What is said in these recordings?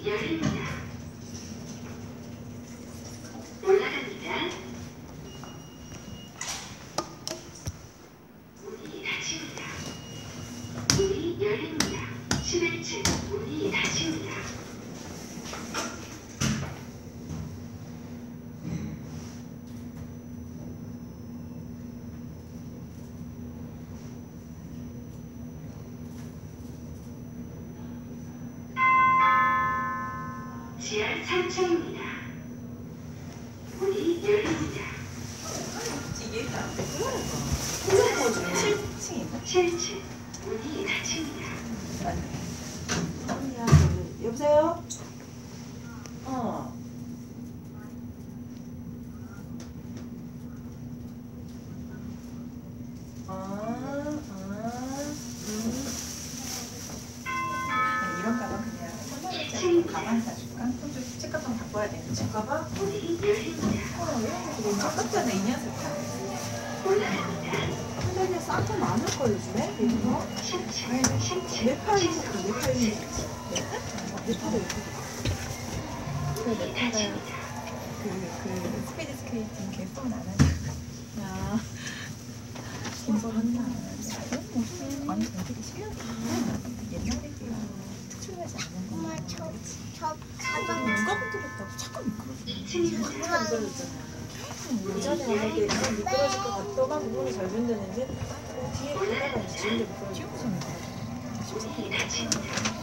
열립니다. 올라갑니다. 문이 닫힙니다. 문이 열립니다. 11층 문이 닫힙니다. 지하 3층입니다. 문이 열립니다. 이게 안 되고 7층인가? 7층 문이 닫힙니다. 언니야, 여보세요? 이런 가방 그냥 3만원짜리 가방 사줄까? 그럼 좀 책가방 바꿔야 되는데. 책가방? 문이 열립니다. 이런 거 아깝잖아, 2년 살까? 올라갑니다. 근데 싼거 많을걸 요즘에? 이거? 10층 10층 네팔 있었어, 네팔 있었어. 네팔에 문이 닫힙니다. 그 스피드 스케이팅 개수는 안 하잖아. 야, 이거 한다. 아니, 되게 실력이 옛날에 특출나지 않은 거. 엄마 저 가방 누가 흔들었다고 자꾸 미끄러져. 층입니다. 미끄러졌잖아. 예전에 만약에 이건 미끄러질 것 같더만 부분이 잘 준다는데 뒤에 가다가 지운데 미끄러지고 문이 닫힙니다.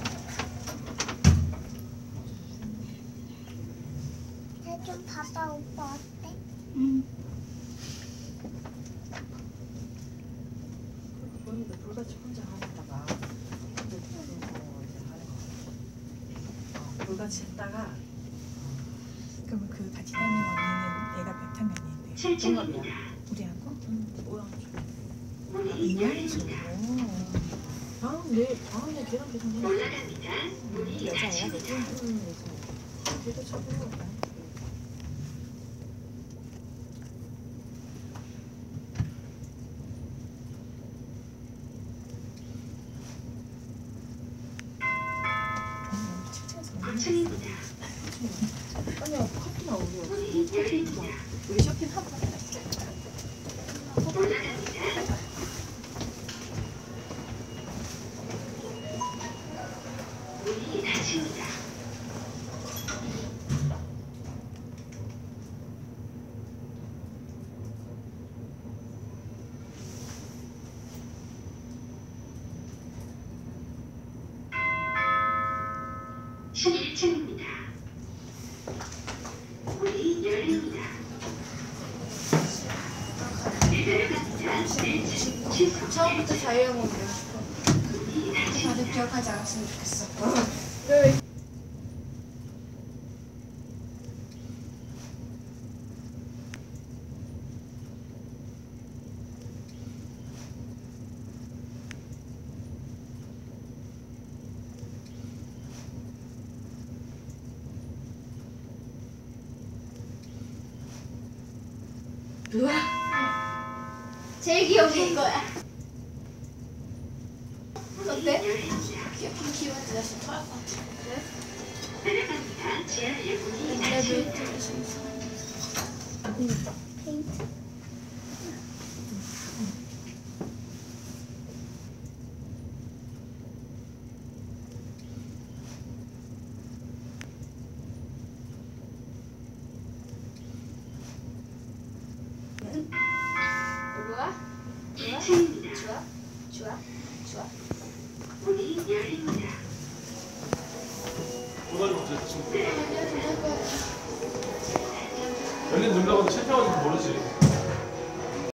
좀 봐봐 오빠 어때? 그러니까 불같이 혼자 하다가 근데 그거 이제 하는 거 불같이 했다가 그러면 그 같이 다니는 언니는 애가 몇 학년인데 7층입니다. 우리하고? 뭐야 문이 열립니다. 다음에 걔랑 계속 해. 올라갑니다. 문이 여자야? 닫힙니다. 여자. 걔도 쳐보고 가. 층입니다. 아니야, 커피 나오려. 문이 열립니다. 우리 쇼핑 하고 가자. 올라갑니다. 문이 닫힙니다. (11층입니다) 문이 열립니다. 내려갑니다. 1층 시속 처음부터 자유형 먹고 싶어. 문이 닫힙니다. 다들 기억하지 않았으면 좋겠어. 우와. 제일 귀여운 거야. 어때? 문이 열립니다. 귀여운지 나 진짜 토할 것 같아. 내려갑니다. 지하 1문이 닫힙니다. 페인트? 누구야? 1층입니다. 좋아? 좋아? 좋아? 문이 열립니다. 오다리 먼저 지금 네. 열린 능력은 실패하는지 모르지.